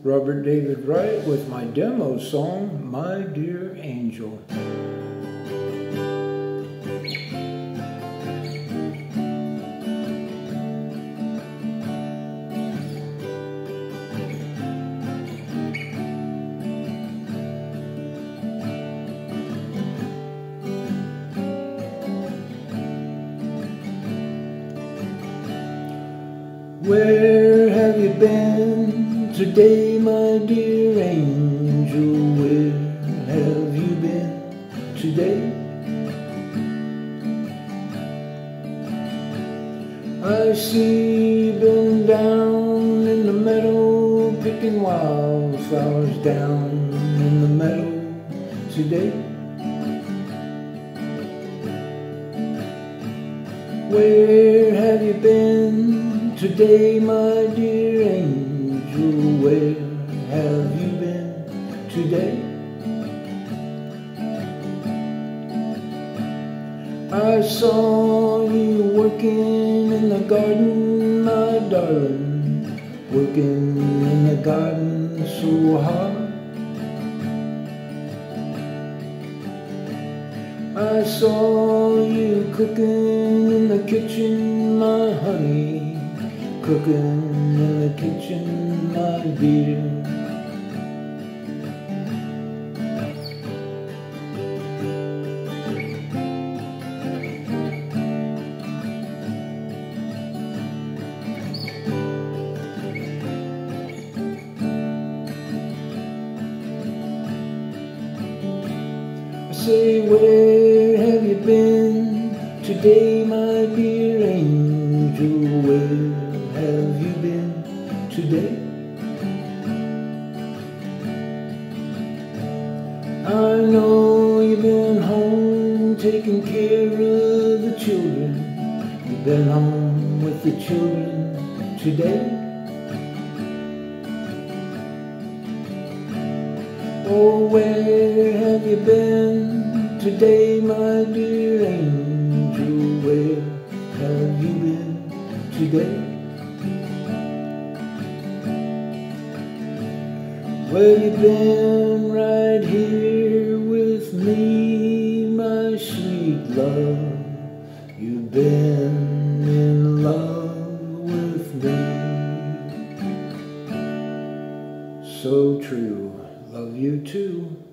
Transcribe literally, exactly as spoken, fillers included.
Robert David Wright with my demo song, My Dear Angel. Where have you been today, my dear angel? Where have you been today? I see you been down in the meadow, picking wildflowers down in the meadow today. Where have you been today, my dear angel? Where have you been today? I saw you working in the garden, my darling, working in the garden so hard. I saw you cooking in the kitchen, my honey, cooking in the kitchen, my dear. I say, where have you been today, my dear angel? Where have you been today? I know you've been home taking care of the children. You've been home with the children today. Oh, where have you been today, my dear angel? Where have you been today? Well, you've been right here with me, my sweet love. You've been in love with me. So true. Love you too.